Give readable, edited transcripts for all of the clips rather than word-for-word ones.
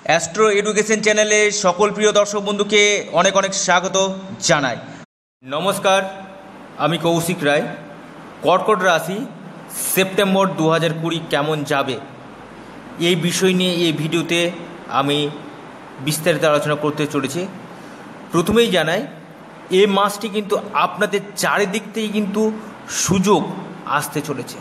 Astro education চ্যানেলে সকল প্রিয় দর্শক বন্ধুকে অনেক অনেক স্বাগত জানাই। নমস্কার, আমি কৌশিক রায়। কর্কট রাশি সেপ্টেম্বর 2020 কেমন যাবে এই বিষয় নিয়ে এই ভিডিওতে আমি বিস্তারিত আলোচনা করতে চলেছি। প্রথমেই জানাই, এই মাসটি কিন্তু আপনাদের চারিদিক থেকে কিন্তু সুযোগ আসতে চলেছে।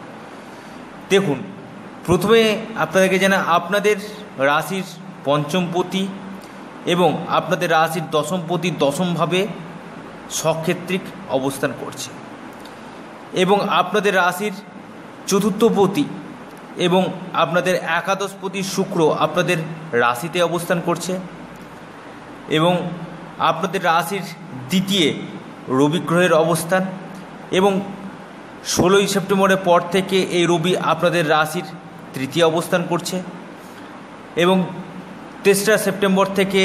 দেখুন, প্রথমে আপনাদেরকে জানা, আপনাদের রাশির পঞ্চমপতি এবং আপনাদের রাশির দশমপতি দশমভাবে সক্ষেত্রিক অবস্থান করছে এবং আপনাদের রাশির চতুর্থপতি এবং আপনাদের একাদশপতি শুক্র আপনাদের রাশিতে অবস্থান করছে এবং আপনাদের রাশির দ্বিতীয় রবি গ্রহের অবস্থান এবং 16ই সেপ্টেম্বরের পর থেকে এই রবি আপনাদের রাশির তৃতীয় অবস্থান করছে এবং 3রা সেপ্টেম্বর থেকে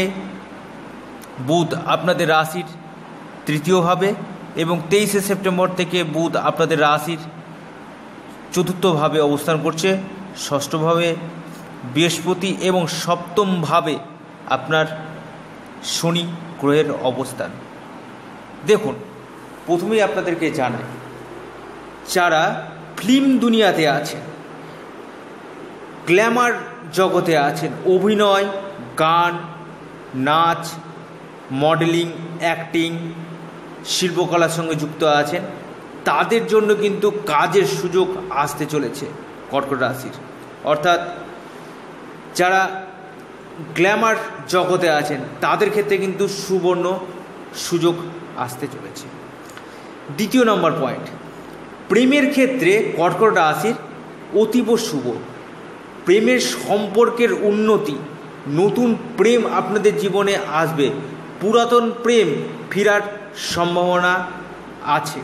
বুধ আপনাদের রাশির তৃতীয়ভাবে এবং 23শে সেপ্টেম্বর থেকে বুধ আপনাদের রাশির চতুর্থভাবে অবস্থান করছে, ষষ্ঠভাবে বৃহস্পতি এবং সপ্তমভাবে আপনার শনি গ্রহের অবস্থান। দেখুন, প্রথমেই আপনাদেরকে জানাই, যারা ফিল্ম দুনিয়াতে আছেন, গ্ল্যামার জগতে আছেন, অভিনয়, গান, নাচ, মডেলিং, অ্যাক্টিং, শিল্পকলার সঙ্গে যুক্ত আছেন, তাদের জন্য কিন্তু কাজের সুযোগ আসতে চলেছে কর্কট রাশির। অর্থাৎ যারা গ্ল্যামার জগতে আছেন তাদের ক্ষেত্রে কিন্তু সুবর্ণ সুযোগ আসতে চলেছে। দ্বিতীয় নম্বর পয়েন্ট, প্রেমের ক্ষেত্রে কর্কট রাশির অতীব শুভ। প্রেমের সম্পর্কের উন্নতি, নতুন প্রেম আপনাদের জীবনে আসবে, পুরাতন প্রেম ফেরার সম্ভাবনা আছে।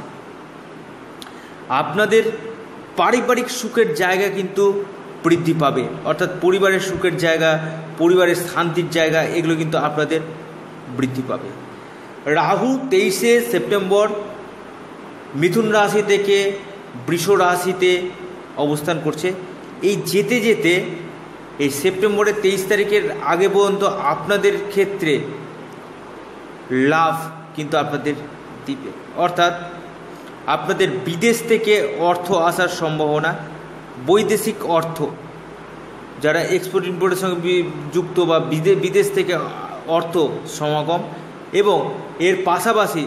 আপনাদের পারিবারিক সুখের জায়গা কিন্তু বৃদ্ধি পাবে, অর্থাৎ পরিবারের সুখের জায়গা, পরিবারের শান্তির জায়গা, এগুলো কিন্তু আপনাদের বৃদ্ধি পাবে। রাহু 23শে সেপ্টেম্বর মিথুন রাশি থেকে বৃষ রাশিতে অবস্থান করছে। এই যেতে যেতে এই সেপ্টেম্বরের 23 তারিখের আগে পর্যন্ত আপনাদের ক্ষেত্রে লাভ কিন্তু আপনাদের দিবে, অর্থাৎ আপনাদের বিদেশ থেকে অর্থ আসার সম্ভাবনা, বৈদেশিক অর্থ, যারা এক্সপোর্ট ইম্পোর্টের সঙ্গে যুক্ত বা বিদেশ থেকে অর্থ সমাগম এবং এর পাশাপাশি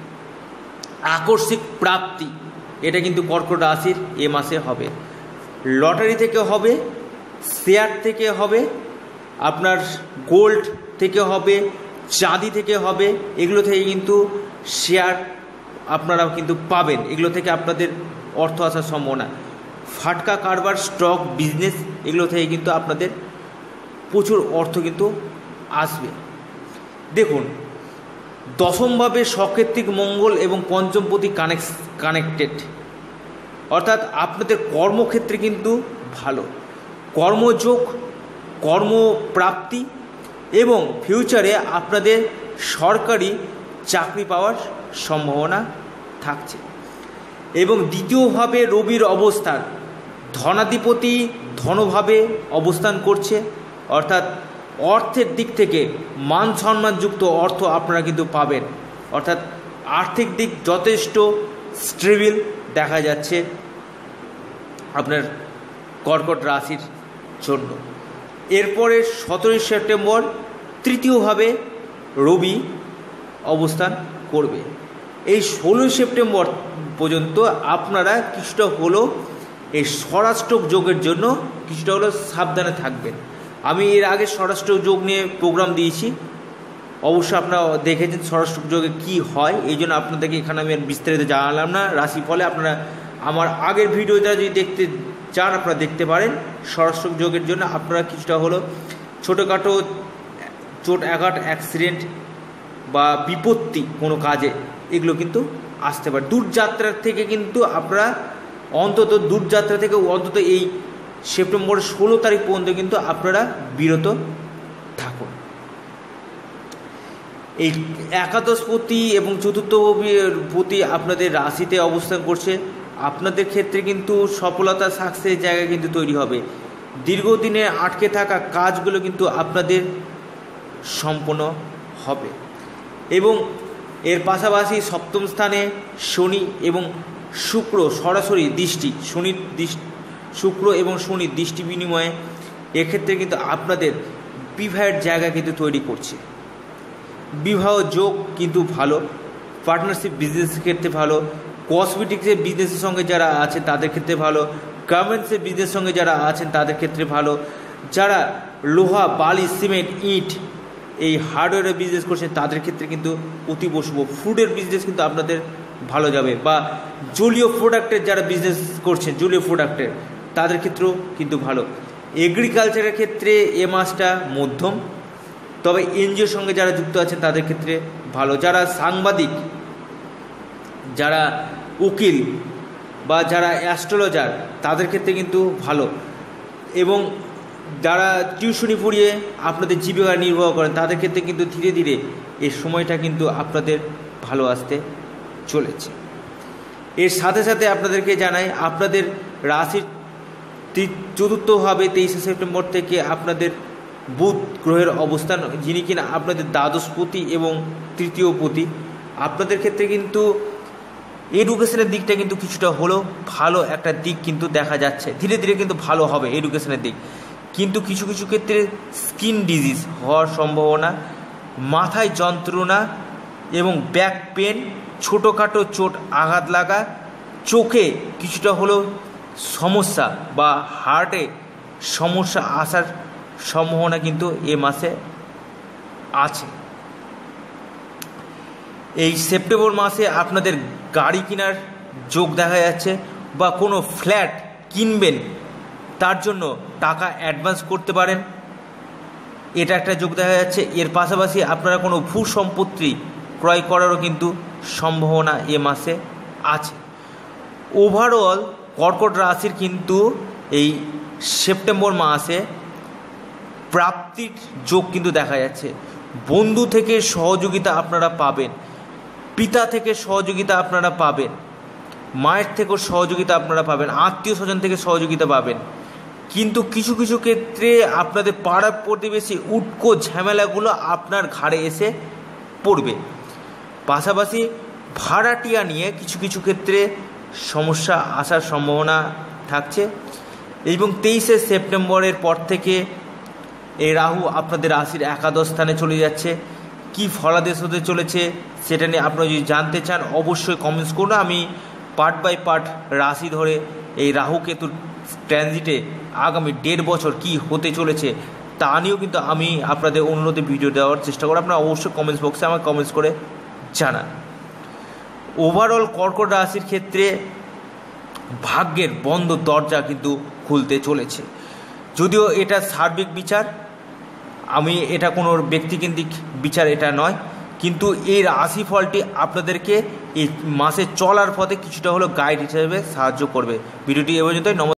আকস্মিক প্রাপ্তি, এটা কিন্তু কর্কট রাশির এ মাসে হবে। লটারি থেকে হবে, শেয়ার থেকে হবে, আপনার গোল্ড থেকে হবে, চাঁদি থেকে হবে, এগুলো থেকে কিন্তু শেয়ার আপনারা কিন্তু পাবেন, এগুলো থেকে আপনাদের অর্থ আসার সম্ভাবনা। ফাটকা কারবার, স্টক বিজনেস, এগুলো থেকে কিন্তু আপনাদের প্রচুর অর্থ কিন্তু আসবে। দেখুন, দশমভাবে সক্ষেত্রিক মঙ্গল এবং পঞ্চমপতি কানেক্টেড, অর্থাৎ আপনাদের কর্মক্ষেত্রে কিন্তু ভালো কর্মযোগ, কর্মপ্রাপ্তি এবং ফিউচারে আপনাদের সরকারি চাকরি পাওয়ার সম্ভাবনা থাকছে। এবং দ্বিতীয়ভাবে রবির অবস্থান, ধনাধিপতি ধনভাবে অবস্থান করছে, অর্থাৎ অর্থের দিক থেকে মান সম্মানযুক্ত অর্থ আপনারা কিন্তু পাবেন, অর্থাৎ আর্থিক দিক যথেষ্ট স্টেবল দেখা যাচ্ছে আপনার কর্কট রাশির জন্য। এরপরে 17ই সেপ্টেম্বর তৃতীয়ভাবে রবি অবস্থান করবে। এই 16ই সেপ্টেম্বর পর্যন্ত আপনারা কিছুটা হলো এই স্বরাষ্ট্র যোগের জন্য কিছুটা হলো সাবধানে থাকবেন। আমি এর আগে স্বরাষ্ট্র যোগ নিয়ে প্রোগ্রাম দিয়েছি, অবশ্য আপনারা দেখেছেন স্বরাষ্ট্র যোগে কী হয়, এই জন্য আপনাদেরকে এখানে আমি আর বিস্তারিত জানালাম না। রাশিফলে আপনারা আমার আগের ভিডিওটা যদি দেখতে চান আপনারা দেখতে পারেন। স্বরাষ্ট্র যোগের জন্য আপনারা কিছুটা হলো ছোটোখাটো চোট আঘাত, অ্যাক্সিডেন্ট বা বিপত্তি কোনো কাজে, এগুলো কিন্তু আসতে পারে। দূরযাত্রার থেকে কিন্তু আপনারা দূরযাত্রা থেকে অন্তত এই সেপ্টেম্বরের 16 তারিখ পর্যন্ত কিন্তু আপনারা বিরত থাকুন। এই একাদশপতি এবং চতুর্থপতি আপনাদের রাশিতে অবস্থান করছে, আপনাদের ক্ষেত্রে কিন্তু সফলতা সাকসেসের জায়গা কিন্তু তৈরি হবে। দীর্ঘদিনে আটকে থাকা কাজগুলো কিন্তু আপনাদের সম্পন্ন হবে। এবং এর পাশাপাশি সপ্তম স্থানে শনি এবং শুক্র সরাসরি দৃষ্টি, শুক্র এবং শনির দৃষ্টি বিনিময়ে এক্ষেত্রে কিন্তু আপনাদের বিবাহের জায়গা কিন্তু তৈরি করছে। বিবাহ যোগ কিন্তু ভালো, পার্টনারশিপ বিজনেসের ক্ষেত্রে ভালো, কসমেটিক্সের বিজনেসের সঙ্গে যারা আছেন তাদের ক্ষেত্রে ভালো, গার্মেন্টসের বিজনেসের সঙ্গে যারা আছেন তাদের ক্ষেত্রে ভালো, যারা লোহা, বালি, সিমেন্ট, ইট এই হার্ডওয়্যারের বিজনেস করছেন তাদের ক্ষেত্রে কিন্তু অতীব শুভ। ফুডের বিজনেস কিন্তু আপনাদের ভালো যাবে, বা জলীয় প্রোডাক্টের যারা বিজনেস করছেন জলীয় প্রোডাক্টের তাদের ক্ষেত্রেও কিন্তু ভালো। এগ্রিকালচারের ক্ষেত্রে এ মাসটা মধ্যম, তবে এনজিওর সঙ্গে যারা যুক্ত আছেন তাদের ক্ষেত্রে ভালো। যারা সাংবাদিক, যারা উকিল বা যারা অ্যাস্ট্রোলজার তাদের ক্ষেত্রে কিন্তু ভালো। এবং যারা টিউশনি পড়িয়ে আপনাদের জীবিকা নির্বাহ করেন তাদের ক্ষেত্রে কিন্তু ধীরে ধীরে এই সময়টা কিন্তু আপনাদের ভালো আসতে চলেছে। এর সাথে সাথে আপনাদেরকে জানাই, আপনাদের রাশির চতুর্থভাবে 23শে সেপ্টেম্বর থেকে আপনাদের বুধ গ্রহের অবস্থান, যিনি কিনা আপনাদের দ্বাদশপতি এবং তৃতীয়পতি। আপনাদের ক্ষেত্রে কিন্তু এডুকেশনের দিকটা কিন্তু কিছুটা হলেও ভালো একটা দিক কিন্তু দেখা যাচ্ছে, ধীরে ধীরে কিন্তু ভালো হবে এডুকেশনের দিক। কিন্তু কিছু কিছু ক্ষেত্রে স্কিন ডিজিজ হওয়ার সম্ভাবনা, মাথায় যন্ত্রণা এবং ব্যাক পেন, ছোটোখাটো চোট আঘাত লাগা, চোখে কিছুটা হলেও সমস্যা বা হার্টে সমস্যা আসার সম্ভাবনা কিন্তু এ মাসে আছে। এই সেপ্টেম্বর মাসে আপনাদের গাড়ি কেনার যোগ দেখা যাচ্ছে, বা কোনো ফ্ল্যাট কিনবেন তার জন্য টাকা অ্যাডভান্স করতে পারেন, এটা একটা যোগ দেখা যাচ্ছে। এর পাশাপাশি আপনারা কোনো ভূ সম্পত্তি ক্রয় করারও কিন্তু সম্ভাবনা এ মাসে আছে। ওভারঅল কর্কট রাশির কিন্তু এই সেপ্টেম্বর মাসে প্রাপ্তির যোগ কিন্তু দেখা যাচ্ছে। বন্ধু থেকে সহযোগিতা আপনারা পাবেন, পিতা থেকে সহযোগিতা আপনারা পাবেন, মায়ের থেকেও সহযোগিতা আপনারা পাবেন, আত্মীয় স্বজন থেকে সহযোগিতা পাবেন। কিন্তু কিছু কিছু ক্ষেত্রে আপনাদের পাড়া প্রতিবেশী উটকো ঝামেলাগুলো আপনার ঘাড়ে এসে পড়বে। পাশাপাশি ভাড়াটিয়া নিয়ে কিছু কিছু ক্ষেত্রে সমস্যা আসার সম্ভাবনা থাকছে। এবং 23শে সেপ্টেম্বরের পর থেকে এই রাহু আপনাদের রাশির একাদশ স্থানে চলে যাচ্ছে। কি ফলাদেশ হতে চলেছে সেটা নিয়ে আপনারা যদি জানতে চান অবশ্যই কমেন্টস করুন। আমি পার্ট বাই পার্ট রাশি ধরে এই রাহু কেতুর ট্রানজিটে আগামী 1.5 বছর কি হতে চলেছে তা নিয়েও কিন্তু আমি আপনাদের অনুরোধে ভিডিও দেওয়ার চেষ্টা করব। আপনারা অবশ্যই কমেন্টস বক্সে আমাকে কমেন্টস করে জানান। ওভারঅল কর্কট রাশির ক্ষেত্রে ভাগ্যের বন্ধ দরজা কিন্তু খুলতে চলেছে। যদিও এটা সার্বিক বিচার, আমি এটা কোনো ব্যক্তিকেন্দ্রিক বিচার এটা নয়, কিন্তু এই রাশিফলটি আপনাদেরকে এই মাসে চলার পথে কিছুটা হলেও গাইড হিসেবে সাহায্য করবে। ভিডিওটি এ পর্যন্তই।